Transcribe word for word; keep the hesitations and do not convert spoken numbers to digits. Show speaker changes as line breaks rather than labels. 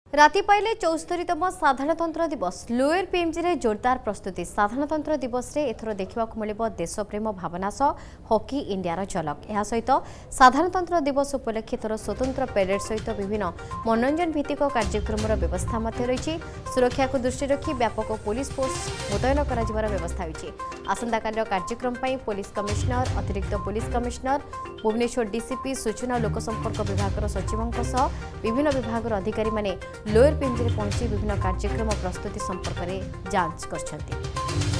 राति पाइले चौस्तरीतम साधारणतंत्र दिवस लोयर पीएमजी रे जोरदार प्रस्तुति। साधारणतंत्र दिवस रे एथर देखा मिल देशप्रेम भावना सह हॉकी इंडियार झलक। यह सहित साधारणतंत्र दिवस उपलक्षे थोर स्वतंत्र परेड सहित विभिन्न मनोरंजन भित्तिक कार्यक्रम व्यवस्था रही। सुरक्षा को दृष्टि रखी व्यापक पुलिस फोर्स मुतयन कर व्यवस्था होती। आसंताकाल कार्यक्रम पुलिस कमिशनर, अतिरिक्त पुलिस कमिशनर, भुवनेश्वर डीसीपी, सूचना और लोकसंपर्क विभाग सचिवों सह विभिन्न विभाग अधिकारी माने लोयर पीएमजी पहुंची विभिन्न कार्यक्रम प्रस्तुति संपर्क में जांच कर।